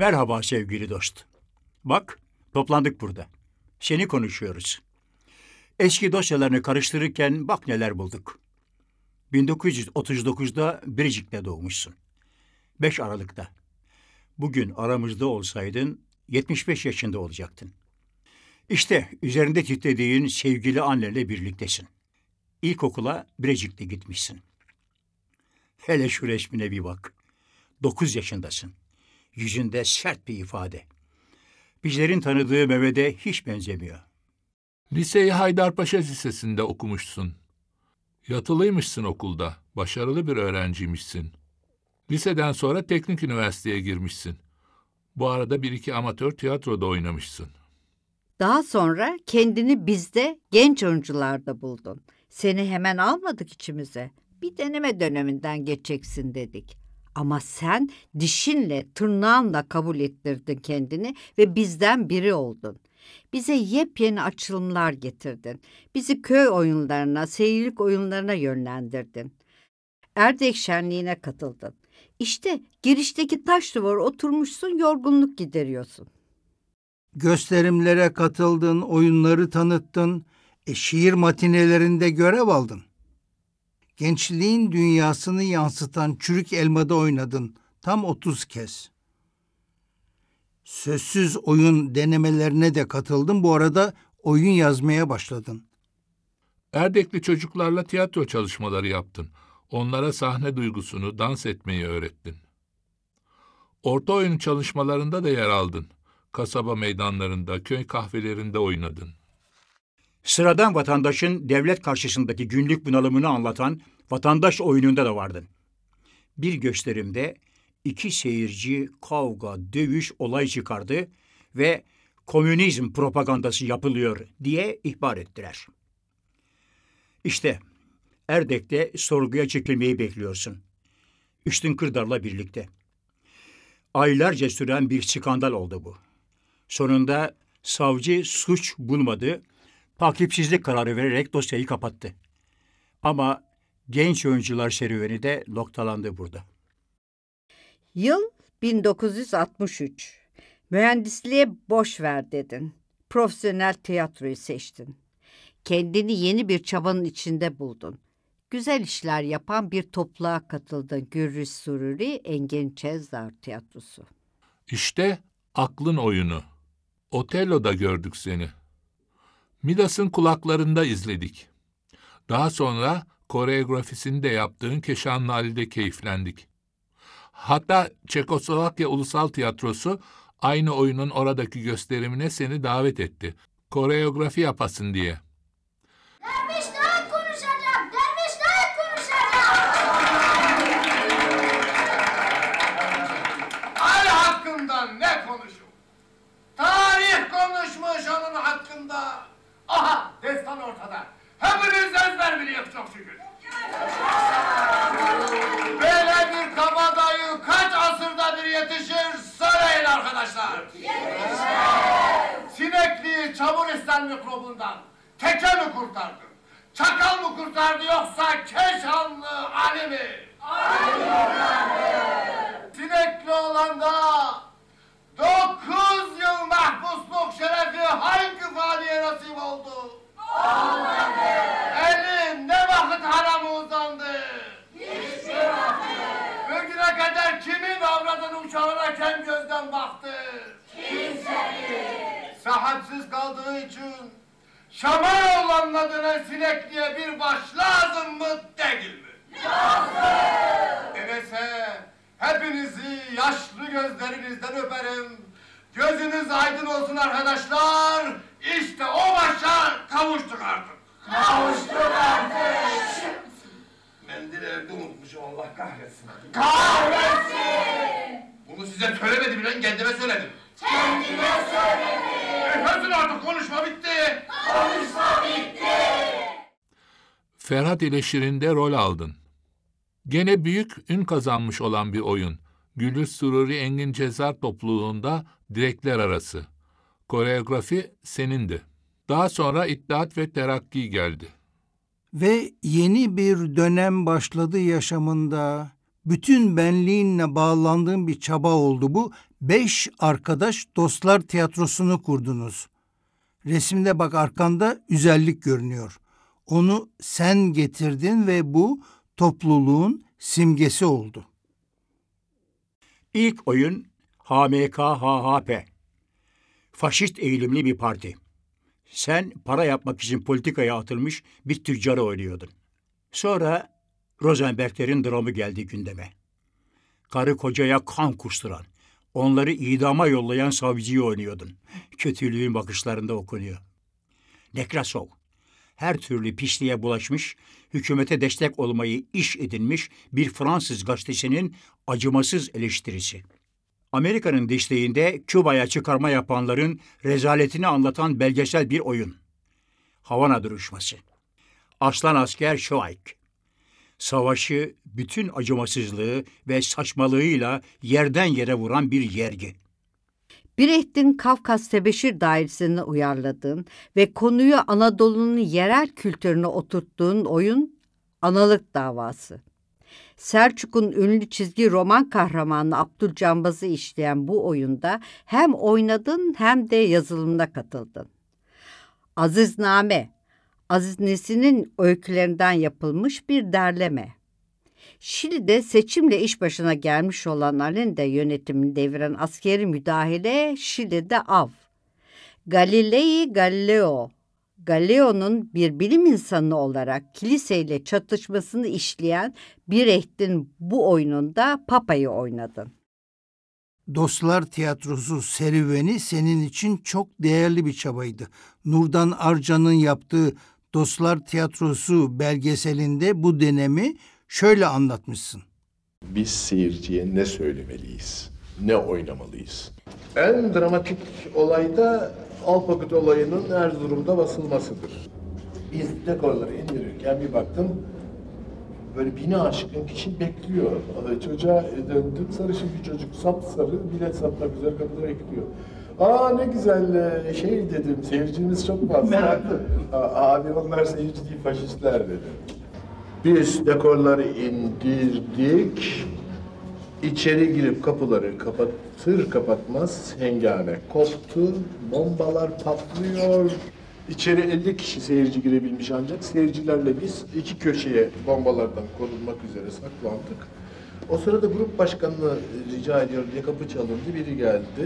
Merhaba sevgili dost. Bak, toplandık burada. Seni konuşuyoruz. Eski dosyalarını karıştırırken bak neler bulduk. 1939'da Biricik'te doğmuşsun. 5 Aralık'ta. Bugün aramızda olsaydın 75 yaşında olacaktın. İşte üzerinde titrediğin sevgili annenle birliktesin. İlkokula Biricik'te gitmişsin. Hele şu resmine bir bak. 9 yaşındasın. Yüzünde sert bir ifade. Bizlerin tanıdığı Mehmet'e hiç benzemiyor. Liseyi Haydarpaşa Lisesi'nde okumuşsun. Yatılıymışsın okulda. Başarılı bir öğrenciymişsin. Liseden sonra teknik üniversiteye girmişsin. Bu arada bir iki amatör tiyatroda oynamışsın. Daha sonra kendini bizde genç oyuncularda buldun. Seni hemen almadık içimize. Bir deneme döneminden geçeceksin dedik. Ama sen dişinle, tırnağınla kabul ettirdin kendini ve bizden biri oldun. Bize yepyeni açılımlar getirdin. Bizi köy oyunlarına, seyirlik oyunlarına yönlendirdin. Erdek şenliğine katıldın. İşte girişteki taş duvara oturmuşsun, yorgunluk gideriyorsun. Gösterimlere katıldın, oyunları tanıttın, şiir matinelerinde görev aldın. Gençliğin dünyasını yansıtan Çürük Elma'da oynadın tam 30 kez. Sözsüz oyun denemelerine de katıldın, bu arada oyun yazmaya başladın. Erdekli çocuklarla tiyatro çalışmaları yaptın. Onlara sahne duygusunu, dans etmeyi öğrettin. Orta oyun çalışmalarında da yer aldın. Kasaba meydanlarında, köy kahvelerinde oynadın. Sıradan vatandaşın devlet karşısındaki günlük bunalımını anlatan vatandaş oyununda da vardın. Bir gösterimde 2 seyirci kavga, dövüş, olay çıkardı ve komünizm propagandası yapılıyor diye ihbar ettiler. İşte Erdek'te sorguya çekilmeyi bekliyorsun. Üstün Kırdar'la birlikte. Aylarca süren bir skandal oldu bu. Sonunda savcı suç bulmadı, takipsizlik kararı vererek dosyayı kapattı. Ama genç oyuncular serüveni de noktalandı burada. Yıl 1963. Mühendisliğe boş ver dedin. Profesyonel tiyatroyu seçtin. Kendini yeni bir çabanın içinde buldun. Güzel işler yapan bir topluluğa katıldın. Gürrüz Sururi Engin Çezdar Tiyatrosu. İşte aklın oyunu. Otello'da gördük seni. Midas'ın kulaklarında izledik. Daha sonra koreografisini de yaptığın Keşanlı Ali'de keyiflendik. Hatta Çekoslovakya Ulusal Tiyatrosu aynı oyunun oradaki gösterimine seni davet etti. Koreografi yapasın diye. Dervişler konuşacak, dervişler konuşacak. Ali hakkında ne konuşur? Tarih konuşmuş onun hakkında. Aha, destan ortada. Hepiniz ezber biliyor çok şükür. Böyle bir kabadayı kaç asırda bir yetişir söyleyin arkadaşlar. Sinekliği Çaburistan mikrobundan teke mi kurtardı? Çakal mı kurtardı yoksa Keşanlı Ali mi? Ali kurtardı. Sinekli olanda 9 yıl mahpusluk şerefi hangi valiye nasip oldu? Olmadı. Eli ne vakit haramı uzandı? Hiçbir vakit. Bugüne kadar kimin avradının uçağına kem gözden baktı? Kimsenin. Sahipsiz kaldığı için Şamaroğlan'ın adına Sinekli'ye bir baş lazım mı değil mi? Lazım. Öyleyse hepinizi yaşlı gözlerinizden öperim. Gözünüz aydın olsun arkadaşlar. İşte o başa kavuştuk artık. Kavuştuk artık. Mendil evde unutmuşum Allah kahretsin. Kahretsin. Bunu size söylemedim lan kendime söyledim. Kendine söyledim. Hepsin artık konuşma bitti. Konuşma bitti. Ferhat ile Şirin'de rol aldın. Gene büyük ün kazanmış olan bir oyun. Güllü Sururi Engin Cezar topluluğunda direkler arası. Koreografi senindi. Daha sonra İttihat ve Terakki geldi. Ve yeni bir dönem başladı yaşamında. Bütün benliğinle bağlandığın bir çaba oldu bu. 5 arkadaş Dostlar Tiyatrosu'nu kurdunuz. Resimde bak arkanda güzellik görünüyor. Onu sen getirdin ve bu topluluğun simgesi oldu. İlk oyun HMKHHP. Faşist eğilimli bir parti. Sen para yapmak için politikaya atılmış bir tüccarı oynuyordun. Sonra Rosenberglerin dramı geldi gündeme. Karı kocaya kan kusturan, onları idama yollayan savcıyı oynuyordun. Kötülüğün bakışlarında okunuyor. Nekrasov, her türlü pisliğe bulaşmış, hükümete destek olmayı iş edinmiş bir Fransız gazetesinin acımasız eleştirisi. Amerika'nın desteğinde Küba'ya çıkarma yapanların rezaletini anlatan belgesel bir oyun. Havana duruşması. Aslan asker Şoayk. Savaşı bütün acımasızlığı ve saçmalığıyla yerden yere vuran bir yergi. Brecht'in Kafkas Tebeşir Dairesi'ni uyarladığın ve konuyu Anadolu'nun yerel kültürüne oturttuğun oyun Analık Davası. Selçuk'un ünlü çizgi roman kahramanı Abdülcambaz'ı işleyen bu oyunda hem oynadın hem de yazılımına katıldın. Azizname, Aziz Nesin'in öykülerinden yapılmış bir derleme. Şili'de seçimle iş başına gelmiş olan Allende yönetimini deviren askeri müdahale Şili'de av. Galilei Galileo, Galileo'nun bir bilim insanı olarak kiliseyle çatışmasını işleyen Brecht'in bu oyununda Papa'yı oynadın. Dostlar Tiyatrosu serüveni senin için çok değerli bir çabaydı. Nurdan Arcan'ın yaptığı Dostlar Tiyatrosu belgeselinde bu dönemi şöyle anlatmışsın. Biz seyirciye ne söylemeliyiz, ne oynamalıyız? En dramatik olay da Alpakut olayının Erzurum'da basılmasıdır. Biz dekorları indirirken bir baktım, böyle bini aşkın kişi bekliyor. Çocuğa döndüm, sarışın bir çocuk, sapsarı, bilet satmak üzere kapıda bekliyor. Aa ne güzel şey dedim, seyircimiz çok fazla. Abi onlar seyirci değil, faşistler dedim. Biz dekorları indirdik, içeri girip kapıları kapatır kapatmaz hengame koptu, bombalar patlıyor. İçeri 50 kişi seyirci girebilmiş ancak seyircilerle biz iki köşeye bombalardan korunmak üzere saklandık. O sırada grup başkanını rica ediyorum diye kapı çalındı, biri geldi.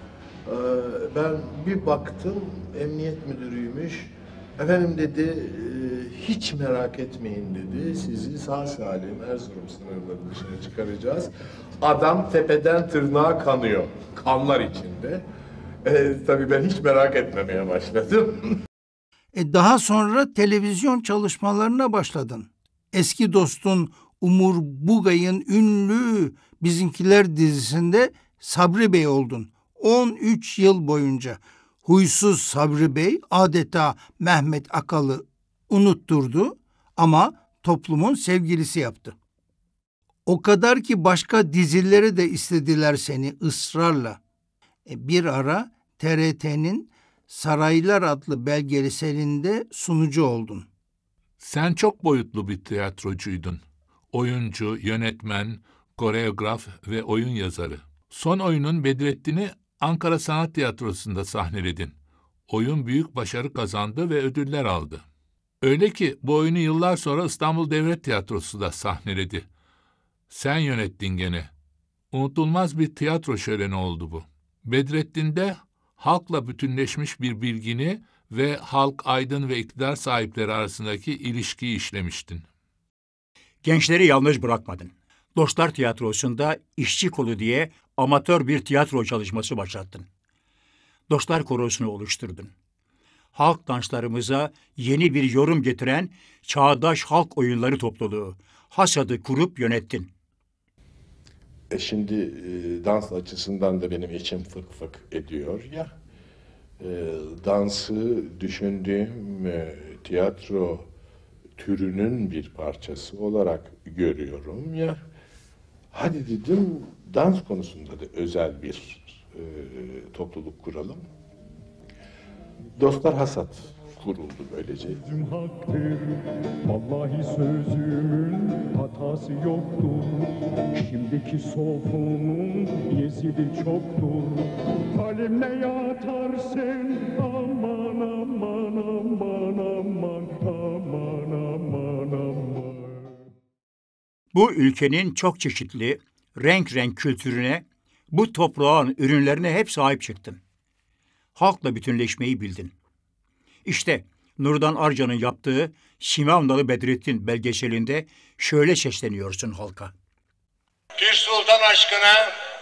Ben bir baktım, emniyet müdürüymüş. Efendim dedi, hiç merak etmeyin dedi, sizi sağ salim Erzurum sınırları dışına çıkaracağız. Adam tepeden tırnağa kanıyor, kanlar içinde. Tabii ben hiç merak etmemeye başladım. Daha sonra televizyon çalışmalarına başladın. Eski dostun Umur Bugay'ın ünlü Bizimkiler dizisinde Sabri Bey oldun. 13 yıl boyunca. Huysuz Sabri Bey adeta Mehmet Akal'ı unutturdu ama toplumun sevgilisi yaptı. O kadar ki başka dizilere de istediler seni ısrarla. Bir ara TRT'nin Saraylar adlı belgeselinde sunucu oldun. Sen çok boyutlu bir tiyatrocuydun. Oyuncu, yönetmen, koreograf ve oyun yazarı. Son oyunun Bedrettin'i Ankara Sanat Tiyatrosu'nda sahneledin. Oyun büyük başarı kazandı ve ödüller aldı. Öyle ki bu oyunu yıllar sonra İstanbul Devlet Tiyatrosu da sahneledi. Sen yönettin gene. Unutulmaz bir tiyatro şöleni oldu bu. Bedrettin'de halkla bütünleşmiş bir bilgini ve halk, aydın ve iktidar sahipleri arasındaki ilişkiyi işlemiştin. Gençleri yalnız bırakmadın. Dostlar Tiyatrosu'nda işçi kolu diye amatör bir tiyatro çalışması başlattın. Dostlar Korosu'nu oluşturdun. Halk danslarımıza yeni bir yorum getiren Çağdaş Halk Oyunları Topluluğu, HASAD'ı kurup yönettin. Şimdi dans açısından da benim içim fık fık ediyor ya. Dansı düşündüğüm tiyatro türünün bir parçası olarak görüyorum ya. Hadi dedim dans konusunda da özel bir topluluk kuralım. Dostlar Hasat kuruldu böylece. Vallahi sözümün hata parası yoktur. Şimdiki sofunun Yezidi çoktur. Halimle yatarsın aman aman aman aman aman aman aman. Bu ülkenin çok çeşitli, renk renk kültürüne, bu toprağın ürünlerine hep sahip çıktın. Halkla bütünleşmeyi bildin. İşte Nurdan Arcan'ın yaptığı Simavnalı Bedrettin belgeselinde şöyle sesleniyorsun halka. Pir Sultan aşkına,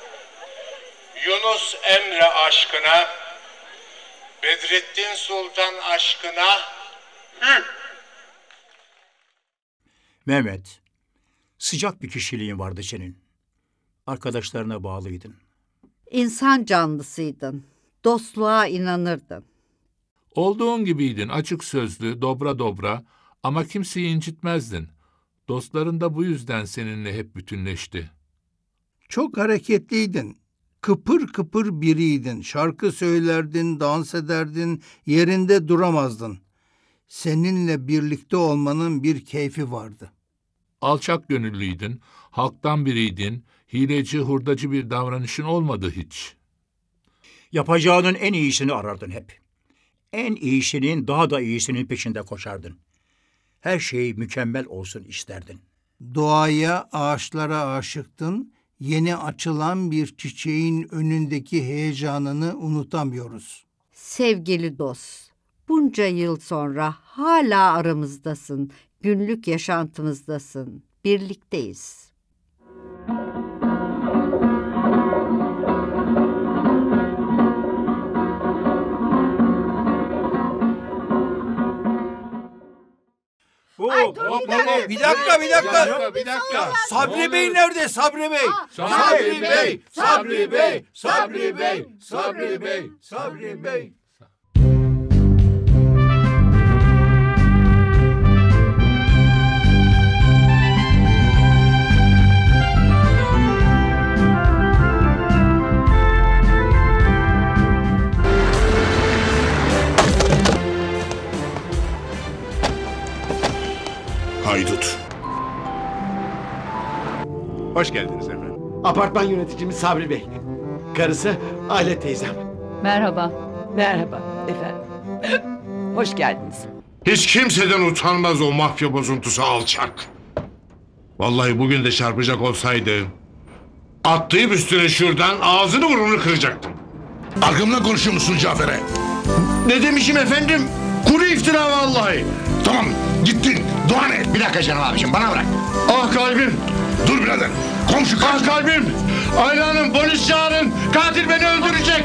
Yunus Emre aşkına, Bedrettin Sultan aşkına. Mehmet, sıcak bir kişiliğin vardı senin. Arkadaşlarına bağlıydın. İnsan canlısıydın. Dostluğa inanırdın. Olduğun gibiydin, açık sözlü, dobra dobra ama kimseyi incitmezdin. Dostların da bu yüzden seninle hep bütünleşti. Çok hareketliydin. Kıpır kıpır biriydin. Şarkı söylerdin, dans ederdin, yerinde duramazdın. Seninle birlikte olmanın bir keyfi vardı. Alçak gönüllüydün, halktan biriydin, hileci, hurdacı bir davranışın olmadı hiç. Yapacağının en iyisini arardın hep. En iyisinin daha da iyisinin peşinde koşardın. Her şey mükemmel olsun isterdin. Doğaya, ağaçlara aşıktın. Yeni açılan bir çiçeğin önündeki heyecanını unutamıyoruz. Sevgili dost, bunca yıl sonra hala aramızdasın. Günlük yaşantımızdasın. Birlikteyiz. Bir dakika. Sabri Bey nerede? Sabri Bey. Sabri Bey, Sabri Bey, Sabri Bey, Sabri Bey, Sabri Bey. Haydut. Hoş geldiniz efendim. Apartman yöneticimiz Sabri Bey. Karısı Aile teyzem. Merhaba. Merhaba efendim. Hoş geldiniz. Hiç kimseden utanmaz o mafya bozuntusu alçak. Vallahi bugün de çarpacak olsaydı atlayıp üstüne şuradan ağzını burnunu kıracaktım. Arkamdan konuşuyor musun Cafer'e? Ne demişim efendim? Kuru iftira vallahi. Tamam gittin. Dua et. Bir dakika canım abiciğim bana bırak. Ah kalbim. Dur birader. Komşu ah kalbim. Ayla Hanım polis çağırın. Katil beni öldürecek.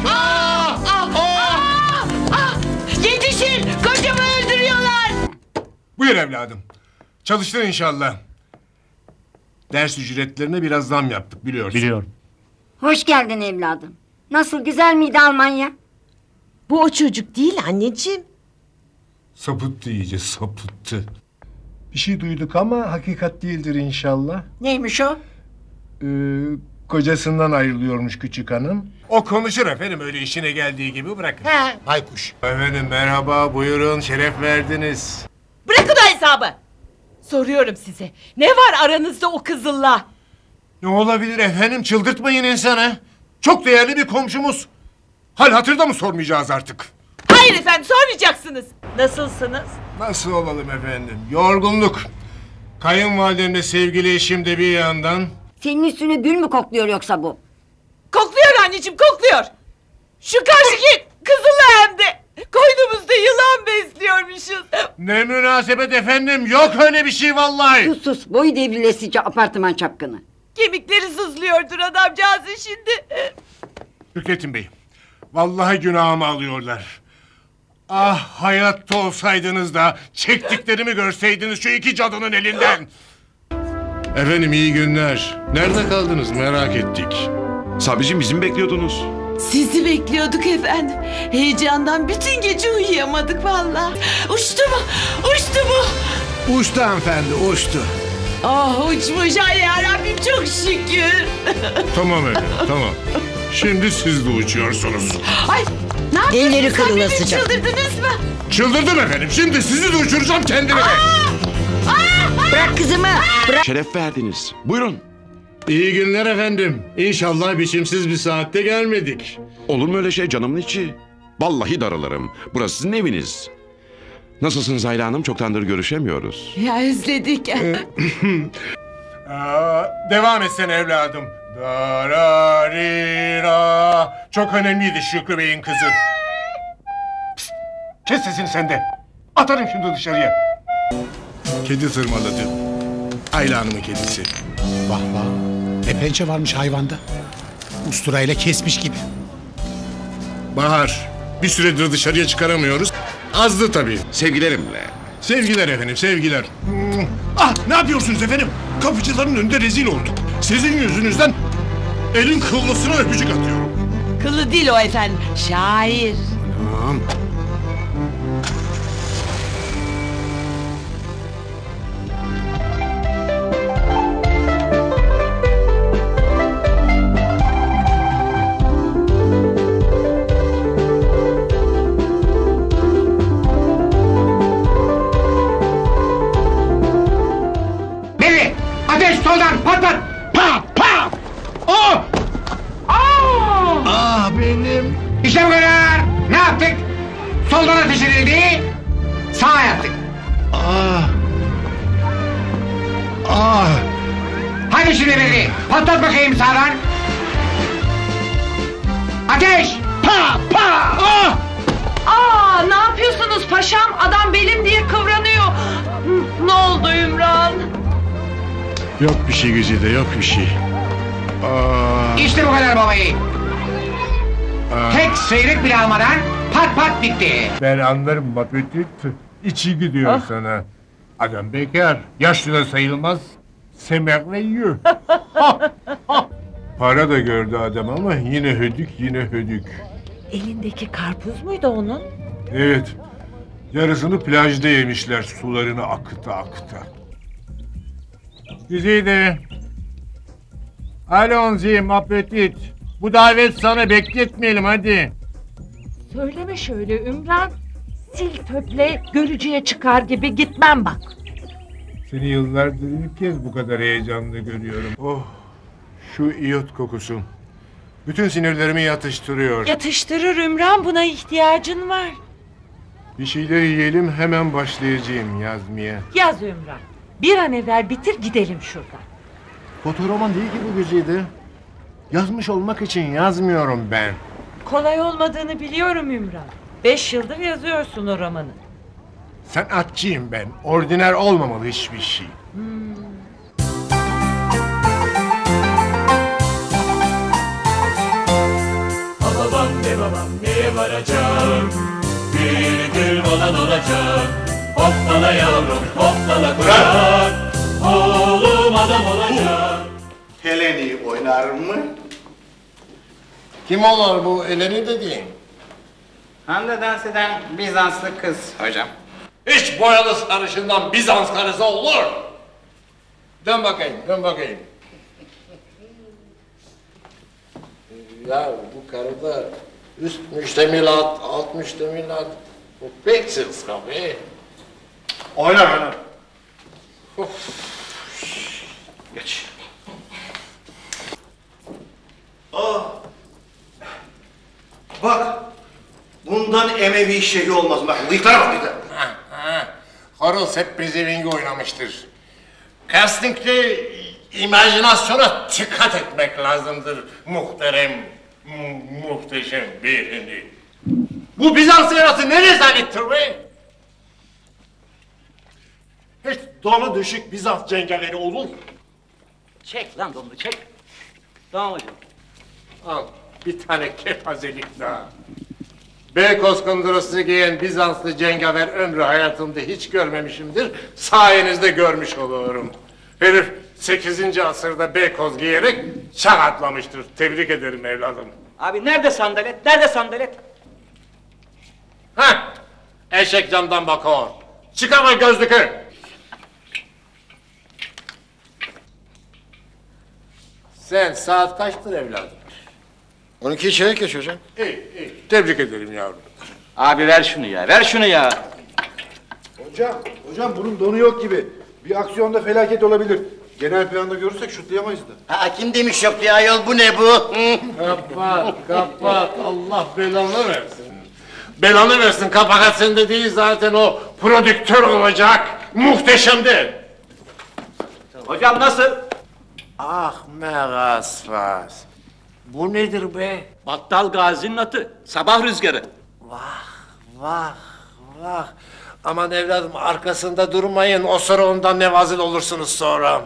Yetişin! Kocamı öldürüyorlar! Buyur evladım. Çalıştın inşallah. Ders ücretlerine biraz zam yaptık biliyorsun. Biliyorum. Hoş geldin evladım. Nasıl, güzel miydi Almanya? Bu o çocuk değil anneciğim. Sapıttı iyice sapıttı. Bir şey duyduk ama hakikat değildir inşallah. Neymiş o? Kocasından ayrılıyormuş küçük hanım. O konuşur efendim öyle işine geldiği gibi bırakın. He. Baykuş. Efendim merhaba buyurun şeref verdiniz. Bırakın o hesabı! Soruyorum size. Ne var aranızda o kızılla? Ne olabilir efendim çıldırtmayın insanı. Çok değerli bir komşumuz. Hal hatırda mı sormayacağız artık? Hayır efendim sormayacaksınız. Nasılsınız? Nasıl olalım efendim? Yorgunluk. Kayınvalidemle sevgili eşim de bir yandan. Senin üstüne gül mü kokluyor yoksa bu? Kokluyor anneciğim kokluyor. Şu karşıki kızılla hem de. Koynumuzda yılan besliyormuşuz. Ne münasebet efendim yok öyle bir şey vallahi. Sus sus, boyu devrilesice apartman çapkını. Kemikleri sızlıyordur adamcağızın şimdi. Hükretin Bey. Vallahi günahımı alıyorlar. Ah hayatta olsaydınız da çektiklerimi görseydiniz şu iki cadının elinden. Efendim iyi günler. Nerede kaldınız merak ettik. Sabriciğim bizi mi bekliyordunuz? Sizi bekliyorduk efendim. Heyecandan bütün gece uyuyamadık vallahi. Uçtu mu? Uçtu mu? Uçtu hanımefendi uçtu. Ah uçmuş ay yarabbim çok şükür. Tamam efendim tamam. Şimdi siz de uçuyorsunuz. Ay ne yapıyorsunuz? Elleri kırılasıca. Çıldırdınız mı? Çıldırdım efendim. Şimdi sizi de uçuracağım kendime. Bırak kızımı. Bırak. Şeref verdiniz. Buyurun. İyi günler efendim. İnşallah biçimsiz bir saatte gelmedik. Olur mu öyle şey canımın içi? Vallahi darılırım. Burası sizin eviniz. Nasılsınız Ayla Hanım? Çoktandır görüşemiyoruz. Ya özledik. Devam etsene evladım. Dararira. Çok önemliydi Şükrü Bey'in kızı. Pişt, kes sesini sen de. Atarım şimdi dışarıya. Kedi tırmaladı. Ayla Hanım'ın kedisi. Vah vah. Ne pençe varmış hayvanda. Usturayla kesmiş gibi. Bahar, bir süredir dışarıya çıkaramıyoruz. Azdı tabii. Sevgilerimle. Sevgiler efendim, sevgiler. Ah, ne yapıyorsunuz efendim? Kapıcıların önünde rezil olduk. Sizin yüzünüzden elin kıllısına öpücük atıyorum. Kılı değil o efendim. Şair. Tamam. Ateş soldan patlat! Pa! Pa! Oh! Ah benim! İşte bu kadar! Ne yaptık? Soldan ateş edildi, sağa yaptık. Ah! Ah! Hadi şimdi birliği, patlat bakayım sağdan! Ateş! Pa! Pa! Oh! Ne yapıyorsunuz paşam? Adam belim diye kıvranıyor. Ne oldu Ümran? Yok bir şey Güzide, yok bir şey. İşte bu kadar babayı. Tek sıyrık bile almadan pat pat bitti. Ben anlarım Mapetit. İçi gidiyor sana. Adam bekar, yaşlı da sayılmaz. Semerle yiyor. Para da gördü adam ama yine hödük, yine hödük. Elindeki karpuz muydu onun? Evet, yarısını plajda yemişler sularını akıta akıta. Güzide. Allons-y Mapetit. Bu davet sana, bekletmeyelim hadi. Söyleme şöyle Ümran. Sil töple görücüye çıkar gibi gitmem bak. Seni yıllardır ilk kez bu kadar heyecanlı görüyorum. Oh, şu iyot kokusu. Bütün sinirlerimi yatıştırıyor. Yatıştırır Ümran, buna ihtiyacın var. Bir şeyler yiyelim, hemen başlayacağım yazmaya. Yaz Ümran. Bir an evvel bitir gidelim şuradan. Fotoroman değil ki bu Güzide. Yazmış olmak için yazmıyorum ben. Kolay olmadığını biliyorum Ümran. 5 yıldır yazıyorsun o romanı. Sanatçıyım ben. Ordiner olmamalı hiçbir şey. Babam de babam neye varacağım? Bir gün olan olacak. Hoppala yavrum hoppala kucak. Oğlum adam olacak. Heleni oynar mı? Kim olur bu Eleni dediğin? Hande dans eden Bizanslı kız hocam. Hiç boyalı sarışından Bizans karısı olur. Dön bakayım, dön bakayım. Ya bu karıda üst müştemilat, alt müştemilat. Bu pek sırska be. Oynar, oynar. Geç. Bak. Bundan Emevi şeyi olmaz. Bak bıyıklara bak bıyıklara. Horus hep Brezilya oynamıştır. Casting'de imajinasyona dikkat etmek lazımdır muhterem, muhteşem beyefendi. Bu Bizans yaratı ne rezalettir be? Hiç donu düşük Bizans cengaleri olur. Çek lan donunu çek. Tamam hocam. Al bir tane kepazelik daha. Beykoz kundurası giyen Bizanslı cengaver ömrü hayatımda hiç görmemişimdir. Sayenizde görmüş olurum. Herif 8. asırda Beykoz giyerek çağ atlamıştır. Tebrik ederim evladım. Abi nerede sandalet? Nerede sandalet? Hah! Eşek camdan bakıyor. Çıkarma gözlükü. Sen saat kaçtır evladım? 12 çeyrek geç hocam. İyi, iyi. Tebrik ederim yavrum. Abi ver şunu ya, ver şunu ya. Hocam bunun donu yok gibi. Bir aksiyonda felaket olabilir. Genel planda görürsek şutlayamayız da. Ha, kim demiş yok ya ayol, bu ne bu? Kapat. Allah belanı versin. Belanı versin, kabahat sende değil zaten, o prodüktör olacak. Muhteşemdi. Hocam nasıl? Ah megasfas. Bu nedir be? Battal Gazi'nin atı. Sabah rüzgarı. Vah. Aman evladım, arkasında durmayın. O sıra ondan nevazil olursunuz sonra.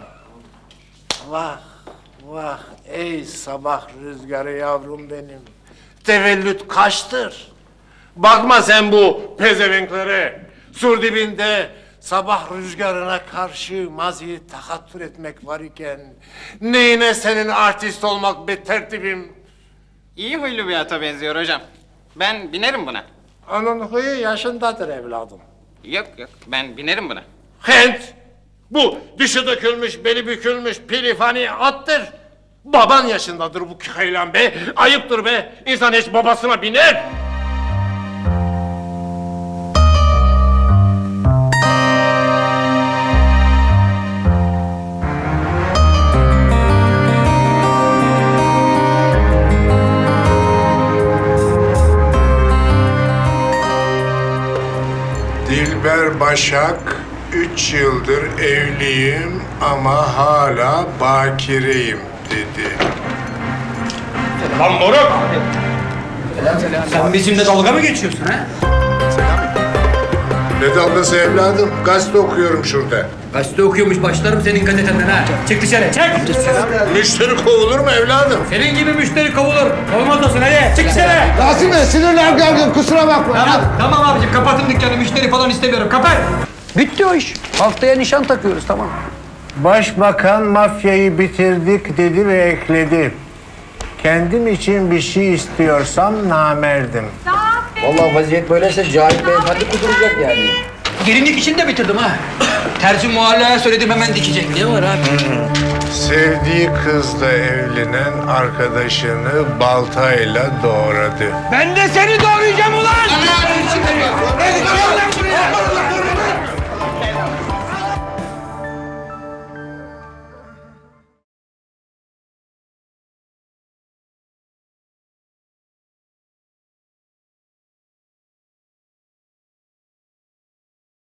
Vah. Ey sabah rüzgarı yavrum benim. Tevellüt kaçtır? Bakma sen bu pezevenklere. Sur dibinde sabah rüzgarına karşı maziyi takattür etmek var iken neyine senin artist olmak be tertibim? İyi huylu bir ata benziyor hocam. Ben binerim buna. Onun huyu yaşındadır evladım. Yok ben binerim buna. Hent! Bu dışı dökülmüş, beli bükülmüş, pilifani attır. Baban yaşındadır bu kaylan be. Ayıptır be. İnsan hiç babasına biner. Dilber Başak, 3 yıldır evliyim ama hala bakireyim dedi. Lan moruk! Sen bizimle dalga mı geçiyorsun ha? Ne dalgası evladım? Gazete okuyorum şurada. Gazete okuyormuş, başlarım senin gazetenden ha. Çık dışarı, çık! Müşteri kovulur mu evladım? Senin gibi müşteri kovulur. Olmaz olsun, hadi çık dışarı! Rasim Bey, sinirler gergin, kusura bakma. Tamam abicim, kapatın dükkanı, müşteri falan istemiyorum, kapat! Bitti o iş. Haftaya nişan takıyoruz, tamam. Başbakan mafyayı bitirdik dedi ve ekledi. Kendim için bir şey istiyorsam namerdim. Vallahi vaziyet böyleyse Cahit Beyefendi kuduracak yani. Gelinlik işini de bitirdim ha. Terzi muhallaya söyledim, hemen dikecek. Ne var abi? Sevdiği kızla evlenen arkadaşını baltayla doğradı. Ben de seni doğrayacağım ulan!